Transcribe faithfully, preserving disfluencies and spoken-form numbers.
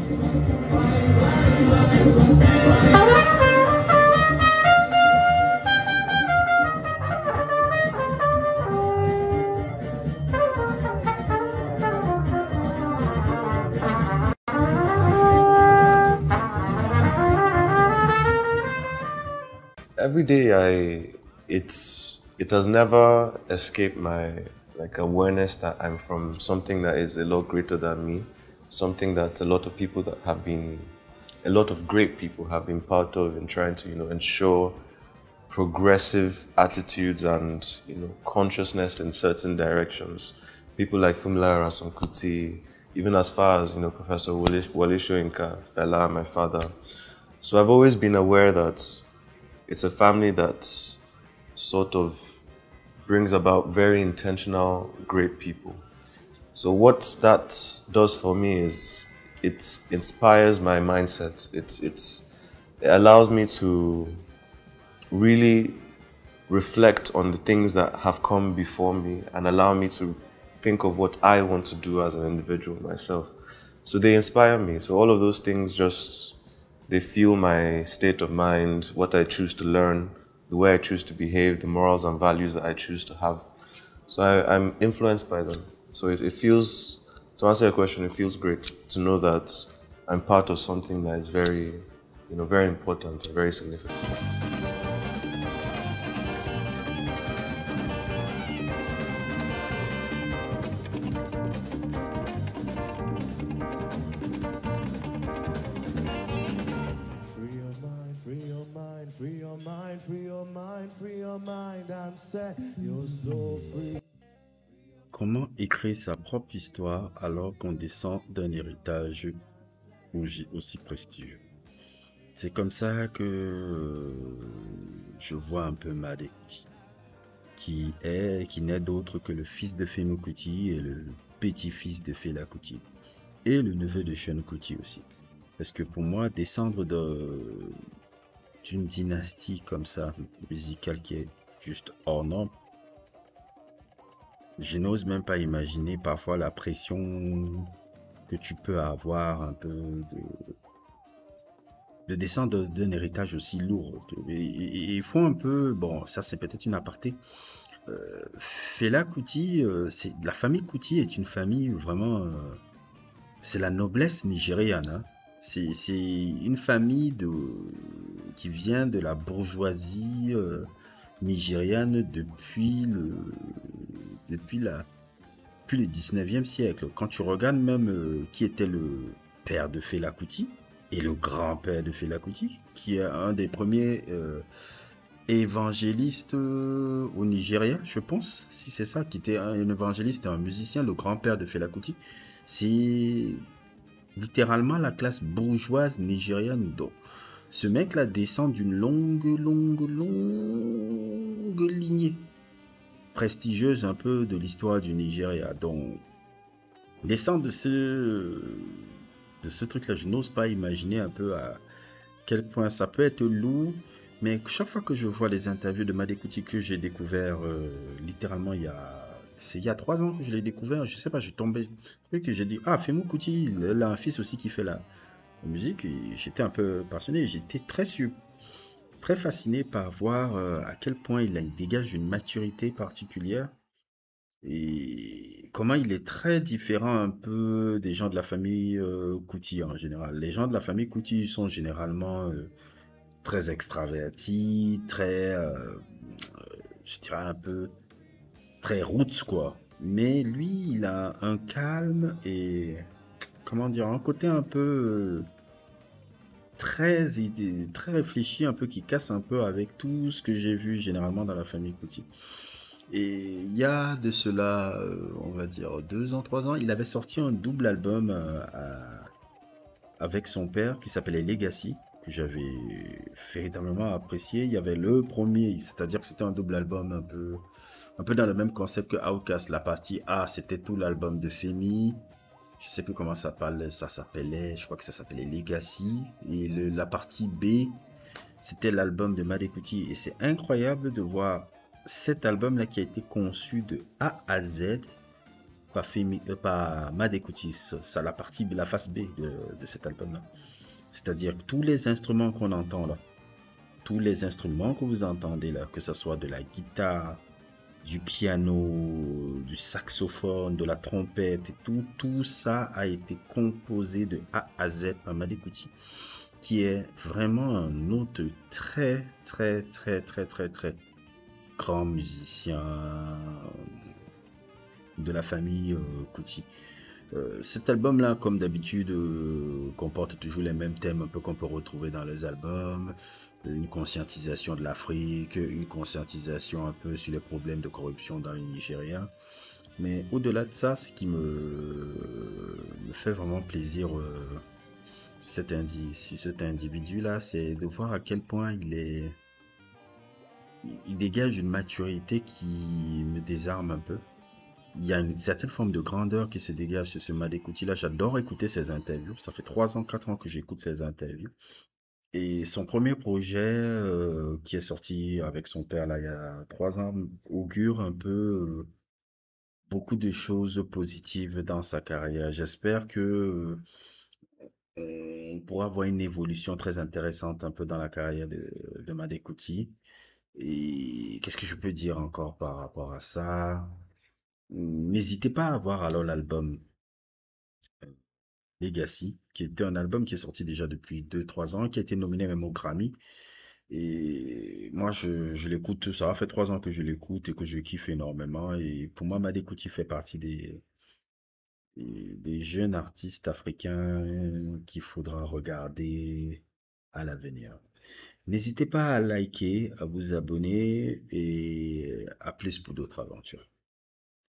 Every day I it's it has never escaped my like awareness that I'm from something that is a lot greater than me, something that a lot of people that have been a lot of great people have been part of in trying to, you know, ensure progressive attitudes and, you know, consciousness in certain directions. People like Funmilayo Ransome Kuti, even as far as, you know, Professor Wole Wole Soyinka, Fela, my father. So I've always been aware that it's a family that sort of brings about very intentional, great people. So what that does for me is it inspires my mindset. It's, it's, it allows me to really reflect on the things that have come before me and allow me to think of what I want to do as an individual myself. So they inspire me. So all of those things just, they fuel my state of mind, what I choose to learn, the way I choose to behave, the morals and values that I choose to have. So I, I'm influenced by them. So it, it feels, to answer your question, it feels great to know that I'm part of something that is very, you know, very important and very significant. Comment écrire sa propre histoire alors qu'on descend d'un héritage aussi prestigieux? C'est comme ça que je vois un peu Made Kuti, qui est, qui n'est d'autre que le fils de Femi Kuti et le petit-fils de Fela Kuti, et le neveu de Seun Kuti aussi. Parce que pour moi, descendre d'une dynastie comme ça, musicale, qui est juste hors norme, je n'ose même pas imaginer parfois la pression que tu peux avoir un peu de, de descendre d'un héritage aussi lourd. Et il faut un peu, bon, ça c'est peut-être une aparté. Euh, Fela Kuti, euh, c'est, la famille Kuti est une famille vraiment, euh, c'est la noblesse nigériane. Hein. C'est une famille de, qui vient de la bourgeoisie euh, nigériane depuis le, depuis, la, depuis le dix-neuvième siècle. Quand tu regardes même euh, qui était le père de Fela Kuti et le grand-père de Fela Kuti, qui est un des premiers euh, évangélistes euh, au Nigeria, je pense, si c'est ça, qui était un, un évangéliste et un musicien, le grand-père de Fela Kuti, c'est littéralement la classe bourgeoise nigériane. Donc, ce mec-là descend d'une longue, longue, longue lignée prestigieuse un peu de l'histoire du Nigeria. Donc, descendre de ce, de ce truc-là, je n'ose pas imaginer un peu à quel point ça peut être lourd. Mais chaque fois que je vois les interviews de Made Kuti que j'ai découvert euh, littéralement il y a... C'est il y a trois ans que je l'ai découvert, je sais pas, je tombais, que j'ai dit, ah, Femi Kuti, il a un fils aussi qui fait la musique, j'étais un peu passionné, j'étais très, très fasciné par voir euh, à quel point il, a, il dégage une maturité particulière et comment il est très différent un peu des gens de la famille euh, Kuti en général. Les gens de la famille Kuti sont généralement euh, très extravertis, très, euh, je dirais un peu, très roots quoi. Mais lui, il a un calme et, comment dire, un côté un peu euh, très, très réfléchi, un peu qui casse un peu avec tout ce que j'ai vu généralement dans la famille Kuti. Et il y a de cela, euh, on va dire, deux ans, trois ans, il avait sorti un double album euh, à, avec son père qui s'appelait Legacy, que j'avais véritablement apprécié. Il y avait le premier, c'est-à-dire que c'était un double album un peu... un peu dans le même concept que Outkast. La partie A, c'était tout l'album de Femi. Je sais plus comment ça s'appelait, ça s'appelait, je crois que ça s'appelait Legacy. Et le, la partie B, c'était l'album de Made Kuti. Et c'est incroyable de voir cet album-là qui a été conçu de A à Z par, Femi- euh, par Madekuti, ça la partie, la face B de, de cet album-là. C'est-à-dire que tous les instruments qu'on entend là, tous les instruments que vous entendez là, que ce soit de la guitare, du piano, du saxophone, de la trompette et tout, tout ça a été composé de A à Z par Madekuti, qui est vraiment un autre très, très, très, très, très, très grand musicien de la famille euh, Kuti. Euh, cet album-là, comme d'habitude, euh, comporte toujours les mêmes thèmes un peu qu'on peut retrouver dans les albums. Une conscientisation de l'Afrique, une conscientisation un peu sur les problèmes de corruption dans le Nigeria. Mais au-delà de ça, ce qui me, me fait vraiment plaisir euh, cet indi sur cet individu-là, c'est de voir à quel point il est, il dégage une maturité qui me désarme un peu. Il y a une certaine forme de grandeur qui se dégage sur ce Madekuti-là. J'adore écouter ses interviews. Ça fait trois ans, quatre ans que j'écoute ses interviews. Et son premier projet, euh, qui est sorti avec son père là, il y a trois ans, augure un peu euh, beaucoup de choses positives dans sa carrière. J'espère que euh, on pourra voir une évolution très intéressante un peu dans la carrière de, de Madekuti. Et qu'est-ce que je peux dire encore par rapport à ça? N'hésitez pas à voir alors l'album Legacy, qui était un album qui est sorti déjà depuis deux trois ans, qui a été nominé même au Grammy. Et moi, je, je l'écoute, ça fait trois ans que je l'écoute et que je kiffe énormément. Et pour moi, Made Kuti fait partie des, des, des jeunes artistes africains qu'il faudra regarder à l'avenir. N'hésitez pas à liker, à vous abonner et à plus pour d'autres aventures.